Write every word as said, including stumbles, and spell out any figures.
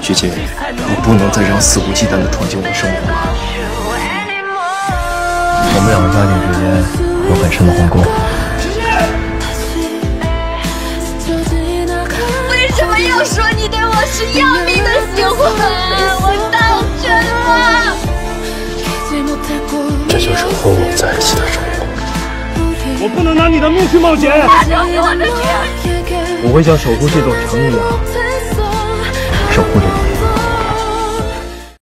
菊姐，你不能再这样肆无忌惮地闯进我的生活了。我们两个家庭之间有很深的鸿沟。 为什么要说你对我是要命的喜欢？我当真了。 这就是和我在一起的生活。 我不能拿你的命去冒险。 放手给我的天！ 我会像守护这座城一样。